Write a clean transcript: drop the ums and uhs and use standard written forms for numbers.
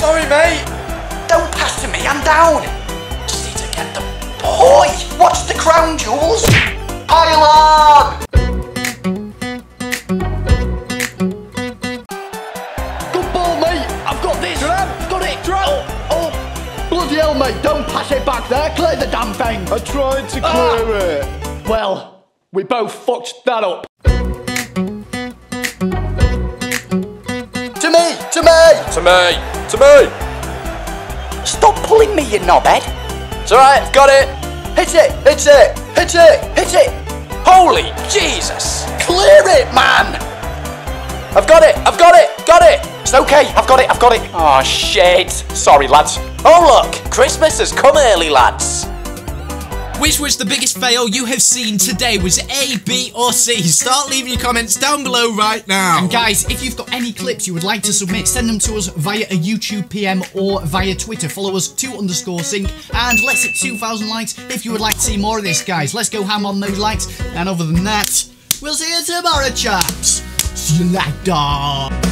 Sorry, mate. Don't pass to me, I'm down. Just need to get the boy. What's the crown jewels? Pile on! Good ball, mate. I've got this. Got it. Oh, bloody hell, mate. Don't pass it back there. Clear the damn thing. I tried to clear it. Well, we both fucked that up. To me! To me! To me. To me. Stop pulling me, you knobhead. It's alright, got it. Hit it! Hit it! Hit it! Hit it! Holy Jesus. Clear it, man! I've got it. I've got it. Got it. It's okay, I've got it, I've got it. Oh, shit. Sorry, lads. Oh, look. Christmas has come early, lads. Which was the biggest fail you have seen today? Was it A, B or C? Start leaving your comments down below right now. And guys, if you've got any clips you would like to submit, send them to us via a YouTube PM or via Twitter. Follow us 2_sync and let's hit 2,000 likes if you would like to see more of this, guys. Let's go ham on those likes. And other than that, we'll see you tomorrow, chaps. See you later.